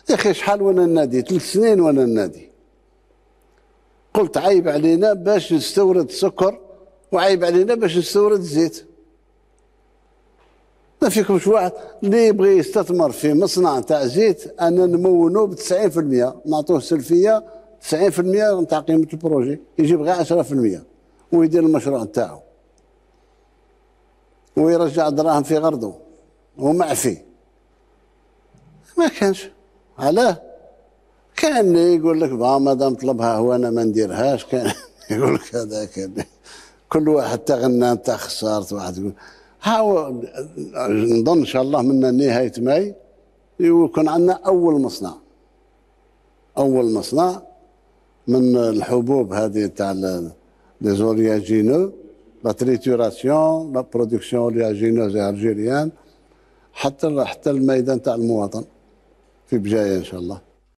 يا اخي شحال وانا نادي 3 سنين وانا نادي، قلت عيب علينا باش نستورد السكر وعيب علينا باش نستورد الزيت. ما فيكمش واحد اللي يبغي يستثمر في مصنع تاع زيت انا نمونو ب 90%، نعطوه سلفيه 90% تاع قيمه البروجي، يجيب غير 10% ويدير المشروع تاعو ويرجع دراهم في غرضه ومعفي. ما كانش. علاه؟ كان اللي يقول لك ما دام طلبها هو انا ما نديرهاش، كان يقول لك هذا كان كل واحد تغنى انت خسرت، واحد يقول ها. نظن ان شاء الله من نهايه ماي يكون عندنا اول مصنع من الحبوب هذه تاع لي زولياجينو، لا تريتوراسيون، لا برودكسيون اولياجينوز الجيريان، حتى الميدان تاع المواطن في بجايه ان شاء الله.